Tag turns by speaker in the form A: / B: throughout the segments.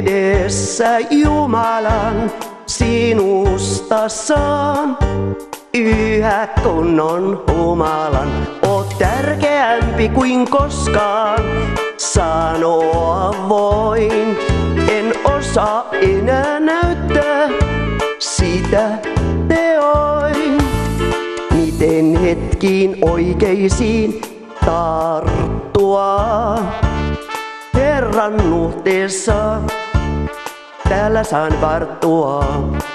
A: edessä Jumalan sinusta saan. Yhä kun on humalan, oot tärkeämpi kuin koskaan. Sanoa voin, en osaa enää näyttää sitä teoin. Miten hetkiin oikeisiin tarttua. Herran nuhteessa täällä saan varttua.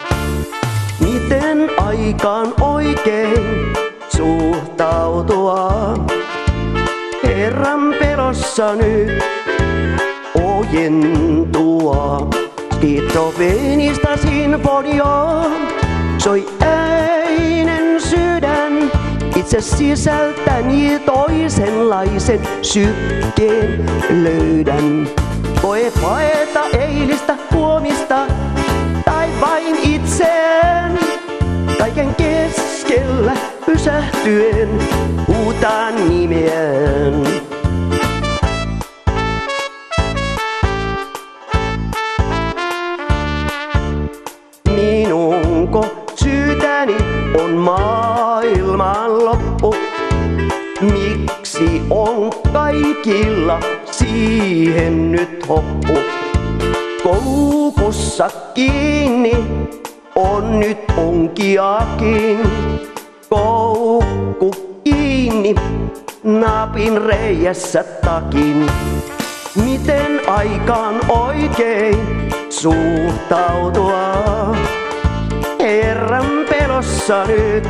A: Miten aikaan oikein suhtautua. Herran pelossa nyt ojentua. Skitsofreenista sinfonioa soi äinen sydän. Itse sisältäni toisenlaisen sykkeen löydän. Voi paeta eilistä huomista tai vain itseään. Kaiken keskellä pysähtyen huutaan nimeään. Minunko syytäni on maailman loppu? Miksi on kaikilla siihen nyt hoppu? Koukussa kiinni on nyt onkiakin. Koukku kiinni, napin reijässä takin. Miten aikaan oikein suhtautua? Herran pelossa nyt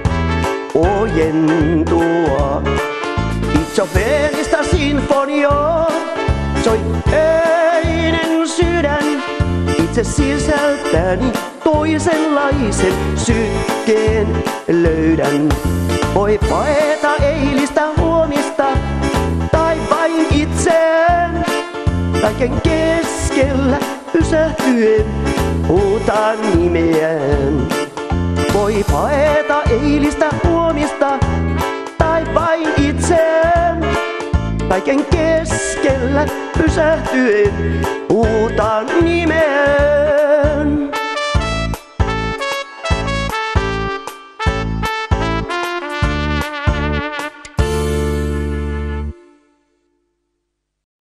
A: ojentua. Skitsofreenista sinfonioa soi öinen sydän. Itse sisältäni toisenlaisen sykkeen löydän. Voi paeta eilistä huomista tai vain itseään. Kaiken keskellä pysähtyen huutaan nimeään. Voi paeta eilistä huomista tai vain itseään. Kaiken keskellä pysähtyen huutaan nimeään.